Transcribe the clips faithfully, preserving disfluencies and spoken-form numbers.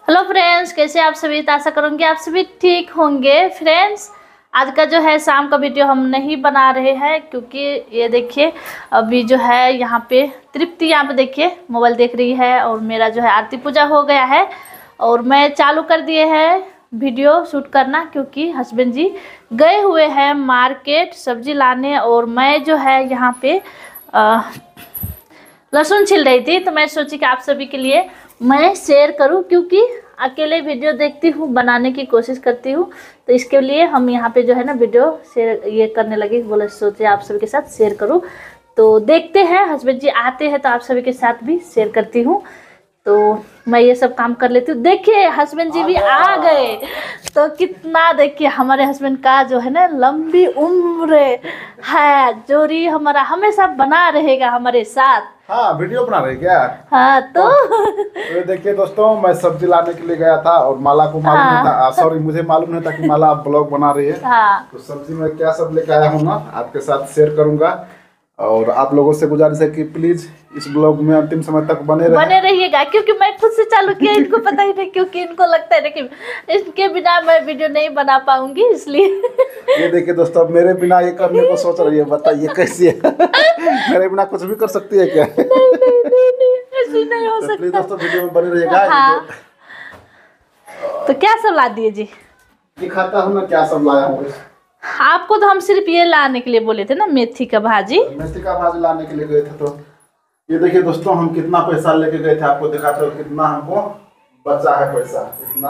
Hello friends, कैसे आप सभी? तो आशा करूँगी आप सभी ठीक होंगे। फ्रेंड्स, आज का जो है शाम का वीडियो हम नहीं बना रहे हैं क्योंकि ये देखिए अभी जो है यहाँ पे तृप्ति यहाँ पे देखिए मोबाइल देख रही है और मेरा जो है आरती पूजा हो गया है और मैं चालू कर दिए हैं वीडियो शूट करना क्योंकि हस्बैंड जी गए हुए हैं मार्केट सब्जी लाने और मैं जो है यहाँ पे आ, लहसुन छिल रही थी। तो मैं सोची कि आप सभी के लिए मैं शेयर करूं क्योंकि अकेले वीडियो देखती हूं, बनाने की कोशिश करती हूं, तो इसके लिए हम यहाँ पे जो है ना वीडियो शेयर ये करने लगे। बोले सोचे आप सभी के साथ शेयर करूं, तो देखते हैं हस्बैंड जी आते हैं तो आप सभी के साथ भी शेयर करती हूँ। तो मैं ये सब काम कर लेती हूँ। देखिए हस्बैंड जी भी आ गए, तो कितना देखिए हमारे हस्बैंड का जो है ना लंबी उम्र है, जोड़ी हमारा हमेशा बना रहेगा हमारे साथ। हाँ, वीडियो बना रहे क्या? हाँ तो, तो देखिए दोस्तों, मैं सब्जी लाने के लिए गया था और माला को मालूम हाँ। नहीं था, सॉरी मुझे मालूम नहीं था कि माला आप ब्लॉग बना रही है। हाँ। तो सब्जी में क्या सब लेके आया हूँ ना आपके साथ शेयर करूंगा और आप लोगों से गुजारिश है कि प्लीज इस ब्लॉग में अंतिम समय तक बने रहे बने रहिएगा क्योंकि मैं खुद से चालू किया, इनको पता ही नहीं क्योंकि इनको लगता है ना कि इसके बिना मैं वीडियो नहीं बना पाऊंगी, इसलिए। ये देखिए दोस्तों, मेरे बिना ये करने को सोच रही है, बताइए कैसी है? मेरे बिना कुछ भी कर सकती है क्या? नहीं नहीं नहीं नहीं ऐसे नहीं हो सकता। प्लीज दोस्तों वीडियो में बने रहिएगा। हाँ। तो क्या सब ला दिए जी? दिखाता हूँ ना क्या सब लाया हूँ। आपको तो हम सिर्फ ये लाने के लिए बोले थे ना, मेथी का भाजी। मेथी का भाजी लाने के लिए गए थे। तो ये देखिए दोस्तों, हम कितना पैसा लेके गए थे, आपको दिखाते हो कितना हमको बचा है पैसा इतना।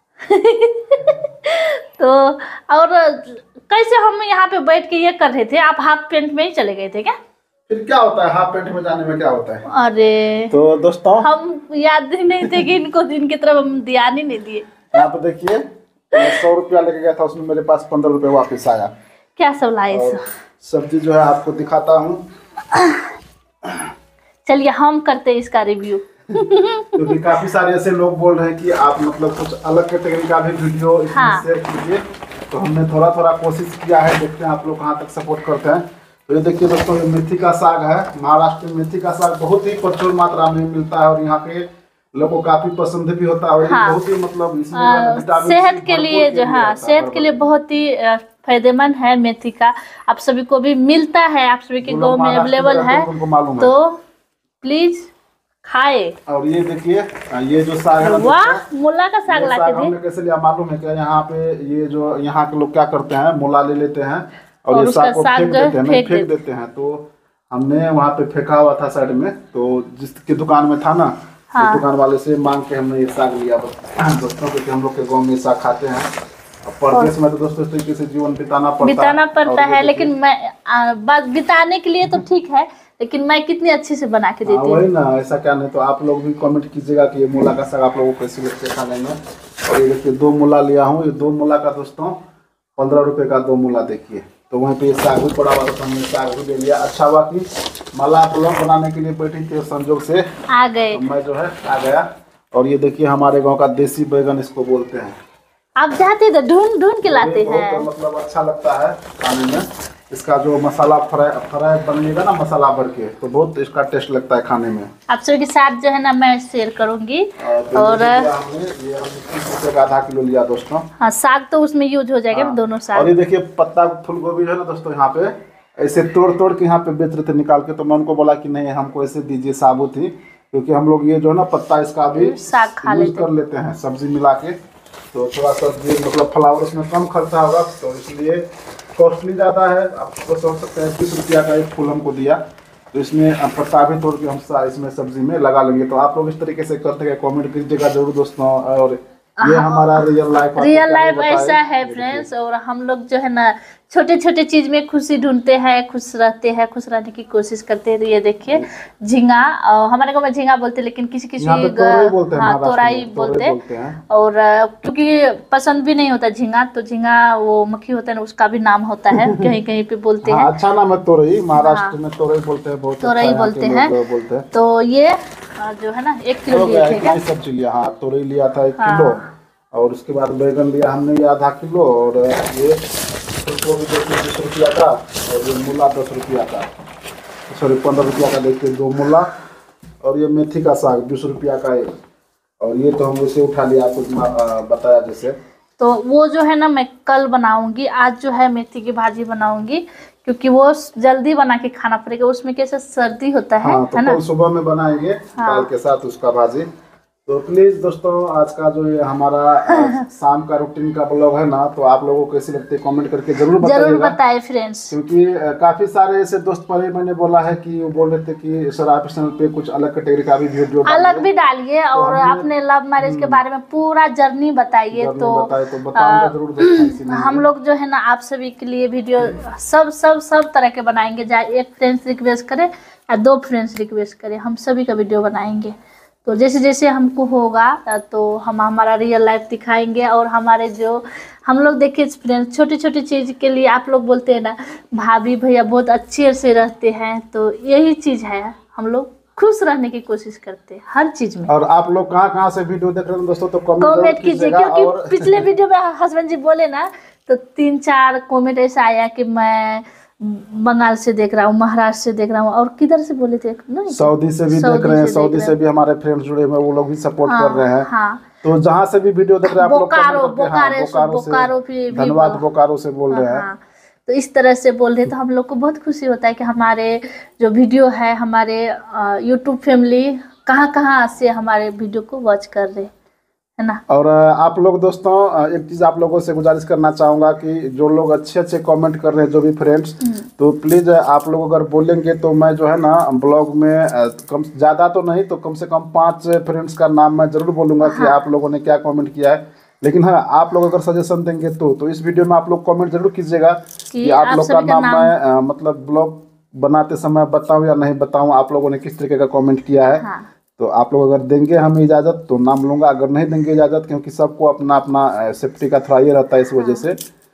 तो और कैसे हम यहाँ पे बैठ के ये कर रहे थे, आप हाफ पैंट में ही चले गए थे क्या? फिर क्या होता है हाफ पैंट में जाने में, क्या होता है? अरे तो दोस्तों हम याद ही नहीं थे कि इनको दिन की तरफ हम ध्यान ही नहीं दिए। यहाँ पे देखिए, मैं सौ रुपया लेके गया था, उसमें मेरे पास पंद्रह रुपए वापस आया। क्या सब लाए? सब सब्जी जो है आपको दिखाता हूँ। चलिए हम करते हैं इसका रिव्यू। क्योंकि काफी सारे ऐसे लोग बोल रहे हैं कि आप मतलब कुछ अलग कैटेगरी का भी वीडियो इसमें हाँ। शेयर कीजिए, तो हमने थोड़ा थोड़ा कोशिश किया है, देखते हैं आप लोग कहाँ तक सपोर्ट करते हैं। तो ये देखिए दोस्तों, ये मेथी का साग है। महाराष्ट्र में मेथी का साग बहुत ही प्रचुर मात्रा में मिलता है और यहाँ के लोगों को काफी पसंद भी होता है और हाँ। बहुत ही मतलब इसमें सेहत के लिए जो हाँ सेहत के लिए बहुत ही फायदेमंद है मेथी का। आप सभी को भी मिलता है, आप सभी के गांव में अवेलेबल है, तो प्लीज खाए। और ये देखिए, ये जो साग है, वाह, मूला का साग लाके दे। हमने कैसे लिया मालूम है क्या? यहाँ पे ये जो यहाँ के लोग क्या करते हैं, मूला ले लेते हैं और, और ये साग को साग फेंक देते हैं, फेंक फेंक देते हैं। तो हमने वहाँ पे फेंका हुआ था साइड में, तो जिसकी दुकान में था ना, हाँ। दुकान वाले से मांग के हमने ये साग लिया दोस्तों, क्योंकि हम लोग के गाँव में साग खाते हैं। परदेश में तो दोस्तों इस तरीके से जीवन बिताना पड़ता बिताना पड़ता है, लेकिन मैं बस बिताने के लिए तो ठीक है, लेकिन मैं कितनी अच्छी से बना के देती हूँ। वही ना, ऐसा क्या नहीं। तो आप लोग भी कमेंट कीजिएगा कि ये मूला का साग आप लोगों को कैसे लगते खा लेंगे। और ये देखिए दो मूला लिया हूँ, ये दो मूला का दोस्तों पंद्रह रुपए का दो मूला देखिए। तो वहीं पे साग भी पड़ा हुआ था, हमने साग भी ले लिया। अच्छा हुआ कि माला ब्लॉग बनाने के लिए बैठी थी, संजोग से आ गए, तो मैं जो है आ गया। और ये देखिए हमारे गाँव का देसी बैगन इसको बोलते हैं। आप जाते तो ढूंढ ढूंढ के लाते हैं, मतलब अच्छा लगता है खाने में। इसका जो मसाला फ्राई फ्राई बनेगा ना, मसाला भर के, तो बहुत इसका टेस्ट लगता है खाने में। आप सभी के साथ जो है ना मैं शेयर करूंगी। और ये आधा किलो लिया दोस्तों। हाँ, साग तो उसमें यूज हो जाएगा। हाँ। दोनों साग। और ये देखिए पत्ता फूल गोभी जो है ना दोस्तों, यहाँ पे ऐसे तोड़ तोड़ के यहाँ पे बेच रहे थे निकाल के। तो मैं उनको बोला कि नहीं, हमको ऐसे दीजिए साबुत ही, क्योंकि हम लोग ये जो है ना पत्ता इसका भी साग खा लेते कर लेते हैं सब्जी मिला के। तो थोड़ा सब्जी मतलब फ्लावर उसमें कम खर्चा होगा, तो इसलिए कॉस्टली ज़्यादा है। आपको समझ सकते हैं, बीस रुपया का एक फूल हमको दिया, तो इसमें पत्ता भी तोड़ के हम इसमें सब्जी में लगा लेंगे। तो आप लोग इस तरीके से करते हैं, कमेंट कीजिएगा जरूर दोस्तों। और ये हमारा रियल लाइफ रियल लाइफ ऐसा है फ्रेंड्स। और हम लोग जो है ना छोटे छोटे चीज में खुशी ढूंढते हैं, खुश रहते हैं, खुश रहने की कोशिश करते हैं। तो ये देखिए झींगा, हमारे गाँव में झींगा बोलते हैं, लेकिन किसी किसी हाँ तोराई बोलते हैं। और क्योंकि पसंद भी नहीं होता झींगा, तो झींगा वो मक्खी होता है ना, उसका भी नाम होता है, कहीं कहीं पे बोलते हैं। अच्छा नाम है तोरई, महाराष्ट्र में तोरई बोलते हैं, बहुत तोरई बोलते हैं। तो ये जो है ना एक किलो लिया सब्जी लिया। हाँ, तोरई लिया था एक किलो, और उसके बाद बैगन लिया हमने ये आधा किलो, और ये फूलगोभी देखिए बीस रुपया का, और ये मूला दस रुपया का, सॉरी पंद्रह रुपया का देखिए दो मूला। और ये मेथी का साग बीस रुपया का एक। और ये तो हम उसे उठा लिया, आपको बताया जैसे। तो वो जो है ना मैं कल बनाऊंगी, आज जो है मेथी की भाजी बनाऊंगी, क्योंकि वो जल्दी बना के खाना पड़ेगा, उसमें कैसे सर्दी होता है, हाँ, तो है ना। कल सुबह में बनाएंगे हाँ। दाल के साथ उसका भाजी। तो प्लीज दोस्तों, आज का जो ये हमारा आ, शाम का रूटीन का ब्लॉग है ना, तो आप लोगों को कैसे लगते हैं कमेंट करके जरूर बताइएगा। जरूर बताइए फ्रेंड्स, क्योंकि आ, काफी सारे ऐसे दोस्त पहले मैंने बोला है कि वो बोल रहे थे कि सर आप चैनल पे कुछ अलग कैटेगरी का भी वीडियो अलग भी डालिए, और अपने लव मैरिज के बारे में पूरा जर्नी बताइए। तो, बताए तो बताऊंगा जरूर दोस्तों। हम लोग जो है ना आप सभी के लिए वीडियो सब सब सब तरह के बनाएंगे, चाहे एक फ्रेंड्स रिक्वेस्ट करे या दो फ्रेंड्स रिक्वेस्ट करे, हम सभी का वीडियो बनाएंगे। तो जैसे जैसे हमको होगा तो हम हमारा रियल लाइफ दिखाएंगे, और हमारे जो हम लोग देखिए फ्रेंड्स, छोटी छोटी चीज़ के लिए आप लोग बोलते हैं ना भाभी भैया बहुत अच्छे से रहते हैं, तो यही चीज़ है, हम लोग खुश रहने की कोशिश करते हैं हर चीज़ में। और आप लोग कहाँ कहाँ से वीडियो देख रहे हैं दोस्तों, तो कमेंट कीजिए, क्योंकि और... पिछले वीडियो में हस्बैंड जी बोले ना, तो तीन चार कमेंट ऐसा आया कि मैं बंगाल से देख रहा हूँ, महाराष्ट्र से देख रहा हूँ, और किधर से बोले थे, सऊदी से भी देख रहे हैं, सऊदी से भी हमारे फ्रेंड्स जुड़े हुए, वो लोग भी सपोर्ट हाँ, कर रहे हैं। हाँ। तो जहाँ से भी वीडियो देख रहे हैं आप लोग, बोकारो बोकारो बोकारो भी धन्यवाद, बोकारो से बोल रहे हैं। तो इस तरह से बोल रहे, तो हम लोग को बहुत खुशी होता है कि हमारे जो वीडियो है, हमारे यूट्यूब फैमिली कहाँ कहाँ से हमारे वीडियो को वॉच कर रहे है ना। और आप लोग दोस्तों, एक चीज़ आप लोगों से गुजारिश करना चाहूँगा कि जो लोग अच्छे अच्छे कमेंट कर रहे हैं, जो भी फ्रेंड्स, तो प्लीज़ आप लोग अगर बोलेंगे तो मैं जो है ना ब्लॉग में कम ज़्यादा तो नहीं तो कम से कम पाँच फ्रेंड्स का नाम मैं ज़रूर बोलूँगा कि हाँ। आप लोगों ने क्या कमेंट किया है। लेकिन हाँ, आप लोग अगर सजेशन देंगे तो तो इस वीडियो में आप लोग कमेंट जरूर कीजिएगा कि, कि आप, आप लोग का नाम, नाम मैं मतलब ब्लॉग बनाते समय बताऊँ या नहीं बताऊँ, आप लोगों ने किस तरीके का कॉमेंट किया है। हाँ। तो आप लोग अगर देंगे हमें इजाज़त तो नाम लूँगा, अगर नहीं देंगे इजाज़त, क्योंकि सबको अपना अपना सेफ्टी का थोड़ा ये रहता है, इस वजह से।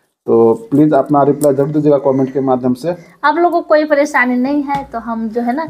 तो प्लीज़ अपना रिप्लाई जरूर दीजिएगा कमेंट के माध्यम से। आप लोगों को कोई परेशानी नहीं है तो हम जो है ना,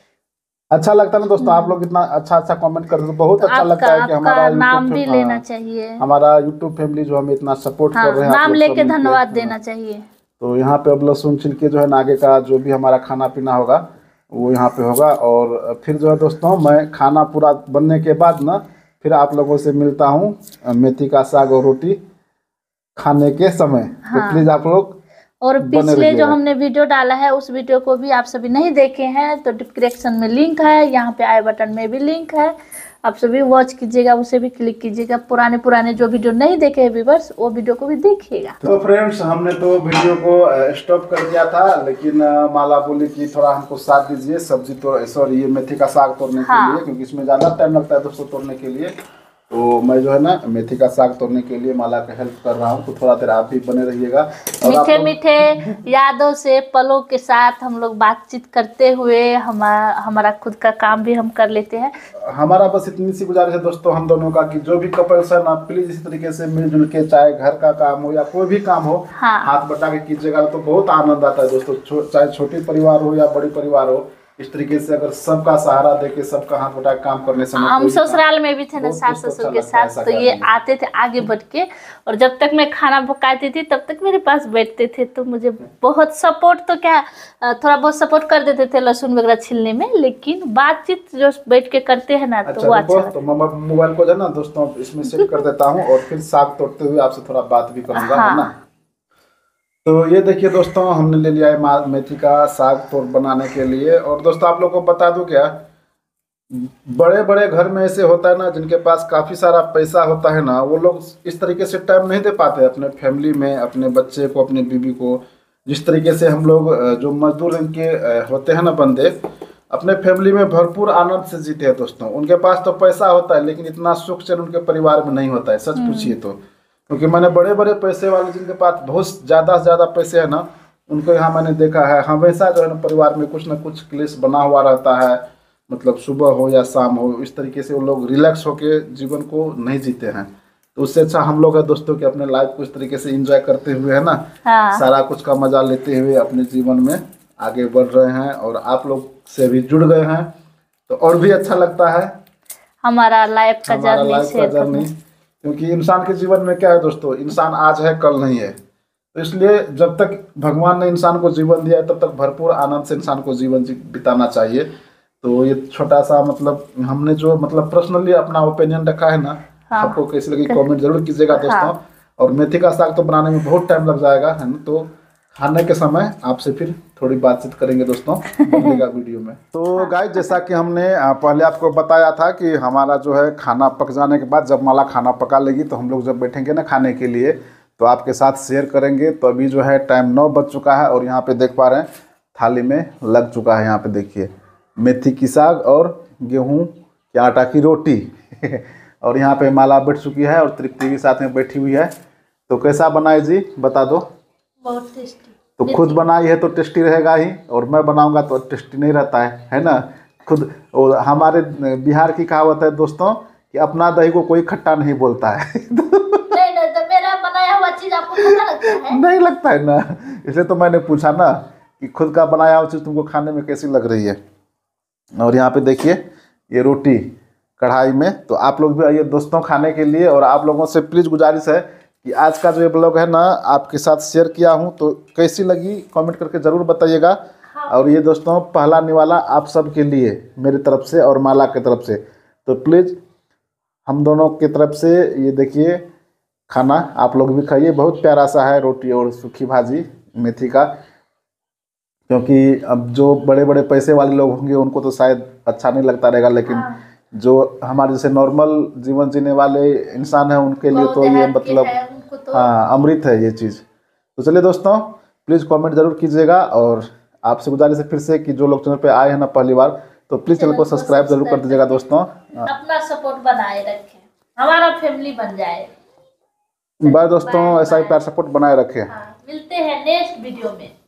अच्छा लगता है ना दोस्तों, आप लोग इतना अच्छा अच्छा कमेंट करते तो बहुत तो अच्छा लगता है कि हमारा नाम भी लेना चाहिए, हमारा यूट्यूब फैमिली जो हमें इतना सपोर्ट कर रहे हैं, नाम लेके धन्यवाद देना चाहिए। तो यहाँ पे अब लहसुन छिलके जो है ना, आगे का जो भी हमारा खाना पीना होगा वो यहाँ पे होगा। और फिर जो है दोस्तों, मैं खाना पूरा बनने के बाद ना फिर आप लोगों से मिलता हूँ मेथी का साग और रोटी खाने के समय। हाँ। तो प्लीज़ आप लोग, और पिछले जो हमने वीडियो डाला है उस वीडियो को भी आप सभी नहीं देखे हैं तो डिस्क्रिप्शन में लिंक है, यहाँ पे आई बटन में भी लिंक है, आप सभी वॉच कीजिएगा, उसे भी क्लिक कीजिएगा। पुराने पुराने जो वीडियो नहीं देखे हैं व्यूअर्स, वो वीडियो को भी देखिएगा। तो फ्रेंड्स, हमने तो वीडियो को स्टॉप कर दिया था, लेकिन माला बोली कि थोड़ा हमको साथ दीजिए सब्जी तो सॉरी ये मेथी का साग तोड़ने हाँ। के लिए, क्योंकि इसमें ज़्यादा टाइम लगता है दोस्तों तोड़ने के लिए। तो मैं जो है ना मेथी का साग तोड़ने के लिए माला का हेल्प कर रहा हूँ, तो थोड़ा देर आप भी बने रहिएगा। मीठे मीठे यादों से पलों के साथ हम लोग बातचीत करते हुए हमारा हमारा खुद का काम भी हम कर लेते हैं। हमारा बस इतनी सी गुजारिश है दोस्तों हम दोनों का कि जो भी कपल्स है ना, प्लीज इसी तरीके से मिलजुल के, चाहे घर का काम हो या कोई भी काम हो, हाँ। हाथ बटा के कीजिएगा तो बहुत आनंद आता है दोस्तों। छो, चाहे छोटी परिवार हो या बड़ी परिवार हो, इस तरीके से अगर सबका सहारा देके सबका हाथ बटा काम करने से, हम ससुराल में भी थे ना सास ससुर के साथ, तो ये आते थे आगे बढ़ के, और जब तक मैं खाना पकाती थी तब तक मेरे पास बैठते थे, तो मुझे बहुत सपोर्ट, तो क्या थोड़ा बहुत सपोर्ट कर देते थे लहसुन वगैरह छिलने में, लेकिन बातचीत जो बैठ के करते हैं ना तो अच्छा, वो अच्छा। तो मोबाइल को जो है ना दोस्तों इसमें सेट कर देता हूँ और फिर साग तोड़ते हुए आपसे थोड़ा बात भी करूंगा, है ना। तो ये देखिए दोस्तों, हमने ले लिया है मेथी का साग तोड़ बनाने के लिए। और दोस्तों आप लोगों को बता दूं क्या, बड़े बड़े घर में ऐसे होता है ना, जिनके पास काफ़ी सारा पैसा होता है ना, वो लोग इस तरीके से टाइम नहीं दे पाते अपने फैमिली में, अपने बच्चे को, अपने बीवी को। जिस तरीके से हम लोग जो मजदूर इनके होते हैं ना बंदे, अपने फैमिली में भरपूर आनंद से जीते हैं दोस्तों। उनके पास तो पैसा होता है लेकिन इतना सुख चैन उनके परिवार में नहीं होता है, सच पूछिए तो। क्योंकि मैंने बड़े बड़े पैसे वाले जिनके पास बहुत ज़्यादा से ज़्यादा पैसे है ना, उनको यहाँ मैंने देखा है हमेशा जो है ना परिवार में कुछ ना कुछ क्लेश बना हुआ रहता है। मतलब सुबह हो या शाम हो, इस तरीके से वो लोग रिलैक्स होके जीवन को नहीं जीते हैं। तो उससे अच्छा हम लोग है दोस्तों कि अपने लाइफ को इस तरीके से एंजॉय करते हुए है ना, हाँ। सारा कुछ का मजा लेते हुए अपने जीवन में आगे बढ़ रहे हैं, और आप लोग से भी जुड़ गए हैं तो और भी अच्छा लगता है हमारा लाइफ का जर्नी। क्योंकि इंसान के जीवन में क्या है दोस्तों, इंसान आज है कल नहीं है, तो इसलिए जब तक भगवान ने इंसान को जीवन दिया है तब तक भरपूर आनंद से इंसान को जीवन बिताना चाहिए। तो ये छोटा सा मतलब हमने जो मतलब पर्सनली अपना ओपिनियन रखा है ना, हाँ। आपको कैसी लगी कमेंट जरूर कीजिएगा दोस्तों। हाँ। और मेथी का साग तो बनाने में बहुत टाइम लग जाएगा है ना, तो खाने के समय आपसे फिर थोड़ी बातचीत करेंगे दोस्तों बनेगा वीडियो में। तो गाइस जैसा कि हमने आ, पहले आपको बताया था कि हमारा जो है खाना पक जाने के बाद जब माला खाना पका लेगी तो हम लोग जब बैठेंगे ना खाने के लिए तो आपके साथ शेयर करेंगे। तो अभी जो है टाइम नौ बज चुका है और यहाँ पे देख पा रहे हैं थाली में लग चुका है, यहाँ पे देखिए मेथी की साग और गेहूँ के आटा की रोटी और यहाँ पे माला बैठ चुकी है और तृप्ति भी साथ में बैठी हुई है। तो कैसा बनाए जी बता दो। बहुत टेस्टी। तो खुद बनाई है तो टेस्टी रहेगा ही, और मैं बनाऊंगा तो टेस्टी नहीं रहता है है ना। खुद और हमारे बिहार की कहावत है दोस्तों कि अपना दही को कोई खट्टा नहीं बोलता है नहीं नहीं, तो मेरा बनाया हुआ चीज आपको खट्टा लगता है? नहीं लगता है ना, इसलिए तो मैंने पूछा ना कि खुद का बनाया हुआ चीज़ तुमको खाने में कैसी लग रही है। और यहाँ पे देखिए ये रोटी कढ़ाई में। तो आप लोग भी आइए दोस्तों खाने के लिए। और आप लोगों से प्लीज़ गुजारिश है कि आज का जो ये ब्लॉग है ना आपके साथ शेयर किया हूँ, तो कैसी लगी कमेंट करके ज़रूर बताइएगा। हाँ। और ये दोस्तों पहला निवाला आप सब के लिए मेरी तरफ से और माला की तरफ से। तो प्लीज़ हम दोनों की तरफ से ये देखिए खाना आप लोग भी खाइए, बहुत प्यारा सा है रोटी और सूखी भाजी मेथी का। क्योंकि अब जो बड़े बड़े पैसे वाले लोग होंगे उनको तो शायद अच्छा नहीं लगता रहेगा, लेकिन हाँ। जो हमारे जैसे नॉर्मल जीवन जीने वाले इंसान हैं उनके लिए तो ये मतलब तो... हाँ अमृत है ये चीज़। तो चलिए दोस्तों प्लीज़ कमेंट जरूर कीजिएगा। और आपसे गुजारिश है फिर से कि जो लोग चैनल पे आए हैं ना पहली बार तो प्लीज़ चैनल को सब्सक्राइब जरूर कर दीजिएगा दोस्तों। अपना सपोर्ट बनाए रखें, हमारा फैमिली बन जाए। बाय दोस्तों, ऐसा ही प्यार सपोर्ट बनाए रखें। हाँ, मिलते हैं नेक्स्ट वीडियो में।